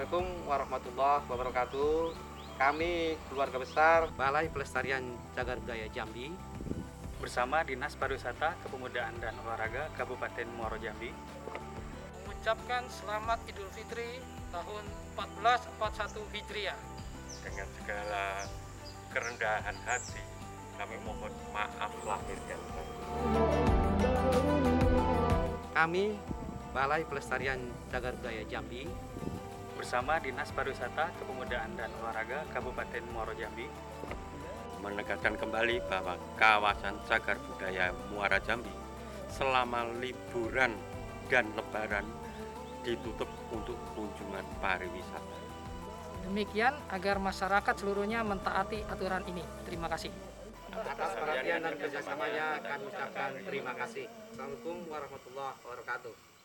Assalamualaikum warahmatullahi wabarakatuh. Kami keluarga besar Balai Pelestarian Cagar Budaya Jambi bersama Dinas Pariwisata, Kepemudaan dan Olahraga Kabupaten Muaro Jambi mengucapkan selamat Idul Fitri tahun 1441 Hijriah. Dengan segala kerendahan hati, kami mohon maaf lahir dan batin. Kami Balai Pelestarian Cagar Budaya Jambi bersama Dinas Pariwisata, Kepemudaan dan Olahraga Kabupaten Muaro Jambi Menegaskan kembali bahwa kawasan cagar budaya Muara Jambi selama liburan dan lebaran ditutup untuk kunjungan pariwisata. Demikian agar masyarakat seluruhnya mentaati aturan ini. Terima kasih. Atas perhatian dan kerjasamanya kami ucapkan terima kasih. Assalamualaikum warahmatullahi wabarakatuh.